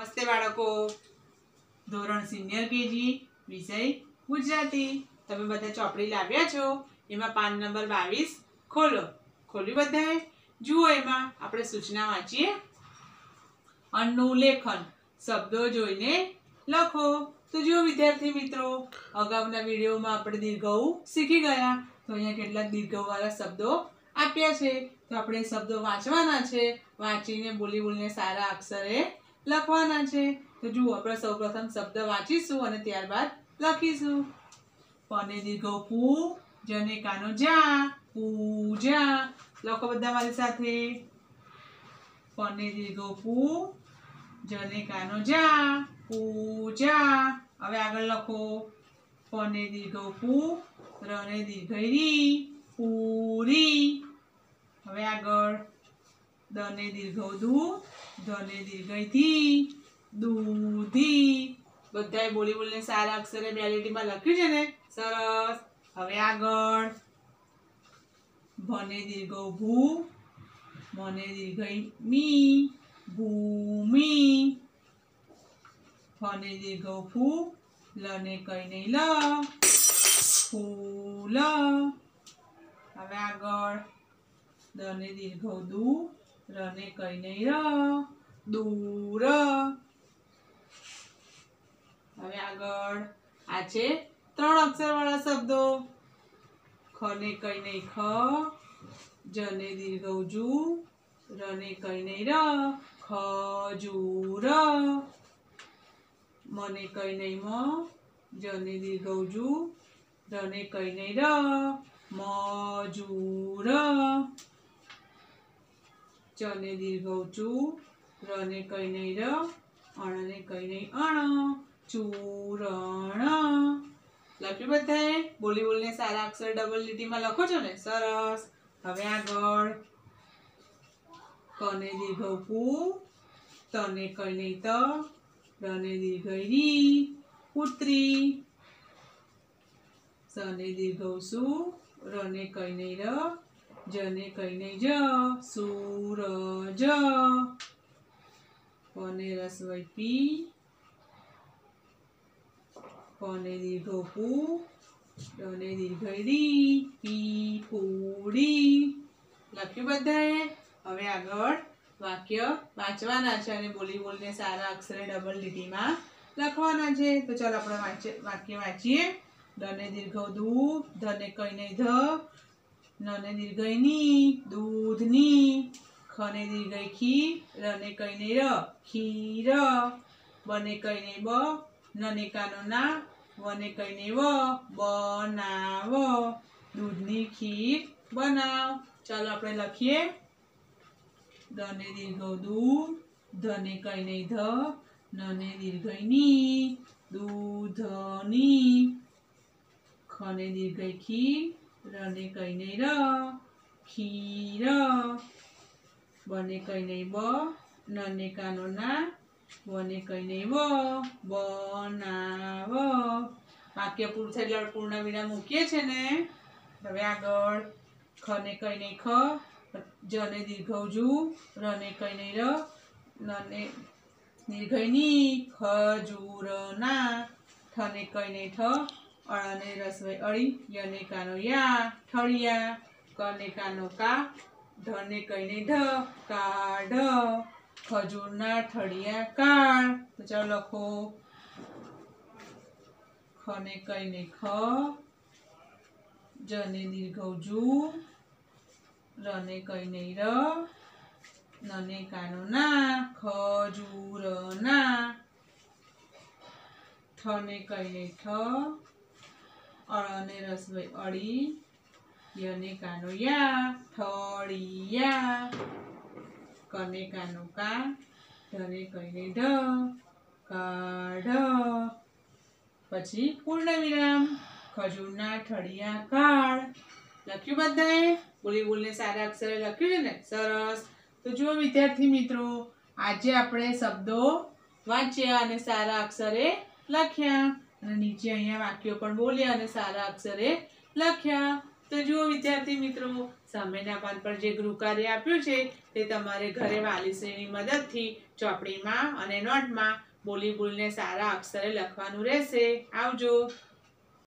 નમસ્તે બાળકો, ધોરણ સિનિયર કેજી વિષય ગુજરાતી. તમે બધા ચોપડી લાવ્યા છો? એમાં પાન નંબર 22 ખોલો. ખોલ્યું બધાએ? જુઓ, એમાં આપણે સૂચના વાંચીએ. અન્નનું લેખન, શબ્દો જોઈને લખો. તો જો વિદ્યાર્થી મિત્રો, અગાઉના વિડીયોમાં આપણે દીર્ઘઉ શીખી ગયા. તો અહીંયા કેટલાક દીર્ઘઉવાળા શબ્દો આપ્યા છે. તો આપણે શબ્દો વાંચવાના છે. વાંચીને બોલીને સારા અક્ષરે લખવાના છે. તો જુઓ, આપણે સૌપ્રથમ શબ્દ વાંચીશું અને ત્યારબાદ લખીશું. પને દીર્ઘ પૂ, જને કાનો જા, પૂજા. લખો બધા મારી સાથે. પને દીર્ઘ પૂ, જને કાનો જા, પૂજા. હવે આગળ લખો. પને દીર્ઘ પૂ, રને દીર્ઘ રી, પૂરી. હવે આગળ. દને દીર્ઘ દુ, ધને દીર્ઘ ધી, દૂધી. બધાએ બોલીને સારા અક્ષરે બે લીટીમાં લખ્યું છે ને? સરસ. હવે આગળ. ભને દીર્ઘ ભૂ, મને દીર્ઘ મી, ભૂમિ. ફને દીર્ઘ ફૂ, લને કઈ નહીં લ, ફૂલ. હવે આગળ. દને દીર્ઘ દુ, રને કઈ નહીં ર, દૂર. હવે આગળ. આ છે 3 અક્ષર વાળા શબ્દો. ખને કઈ નહીં ખ, જને દીર્ઘ જુ, રને કઈ નહીં ર, ખજૂર. મને કઈ નહીં મ, જને દીર્ઘ જુ, રને કઈ નહીં ર, મજૂર. ચને દીર્ઘ ચુ, રને કઈ નહીં ર, અણને કઈ નહીં અણ, ચૂરણ. લખ્યું બધાએ? બોલીને સારા અક્ષર ડબલ લીટીમાં લખો છો ને? સરસ. હવે આગળ. કને દીર્ઘ પુ, તને કઈ નહીં ત, રને દીર્ઘ રી, પુત્રી. સને દીર્ઘ સુ, રને કઈ નહીં ર, જને કઈ નહીં જ, સૂરજ. પને રસવઈ પી, પને દીર્ઘ પુ, રને દીર્ઘ રી, પીપુડી. લખ્યું બધાએ? હવે આગળ વાક્ય વાંચવાના છે અને બોલીને સારા અક્ષરે ડબલ લીટીમાં લખવાના છે. તો ચાલો આપણે વાક્ય વાંચીએ. દને દીર્ઘ દુ, ધને કઈ નહીં ધ, નને દીર્ઘ ની, દૂધની. ખને દીર્ઘ ખી, રને કઈ નહીં ર, ખીર. બને કઈ નહીં બ, નને કાનો ના, વને કઈ નહીં વ, બનાવ. દૂધની ખીર બનાવ. ચાલો આપણે લખીએ. દને દીર્ઘ દુ, ધને કઈ નહીં ધ, નને દીર્ઘ ની, દૂધની. ખને દીર્ઘ ખી, રને કઈ નહીં ર, ખીર. બને કઈ નહીં બ, નને કાનો ના, વને કઈ નહીં વ, બનાવ. વાક્ય પૂરું થાય એટલે પૂર્ણ વિરામ મૂકીએ છે ને? હવે આગળ. ખને કઈ નહીં ખ, જને દીર્ઘ જુ, રને કઈ નહીં ર, નને દીર્ઘ ની, ખજૂર ના. ઠને કઈ નહીં ઠ, અળને રસવઈ અળી, યને કાનો યા, ઠળિયા. કને કાનો કા, ઢને કઈ નહીં ઢ, કાઢ. ખજૂરના ઠળિયા કાળ. તો ચાલો લખો. ખને કઈ નહીં ખ, જને દીર્ઘ જુ, રને કઈ નહીં ર, નને કાનો ના, ખજૂર ના. ઠને કઈ નહીં ઠ, અળને રસવઈ અળી, યને કાનો યા, ઠળિયા. કને કાનો કા, ધને કઈ નહીં ઢ, કાઢ. પછી પૂર્ણ વિરામ. ખજૂરના ઠળિયા કાળ. લખ્યું બધાએ? બોલીને સારા અક્ષરે લખ્યું છે ને? સરસ. તો જુઓ વિદ્યાર્થી મિત્રો, આજે આપણે શબ્દો વાંચ્યા અને સારા અક્ષરે લખ્યા અને નીચે અહીંયા વાક્યો પણ બોલ્યા અને સારા અક્ષરે લખ્યા. તો જુઓ વિદ્યાર્થી મિત્રો, સામેના પાન પર જે ગૃહકાર્ય આપ્યું છે તે તમારે ઘરે વાલીશ્રીની મદદથી ચોપડીમાં અને નોટમાં બોલીને સારા અક્ષરે લખવાનું રહેશે. આવજો.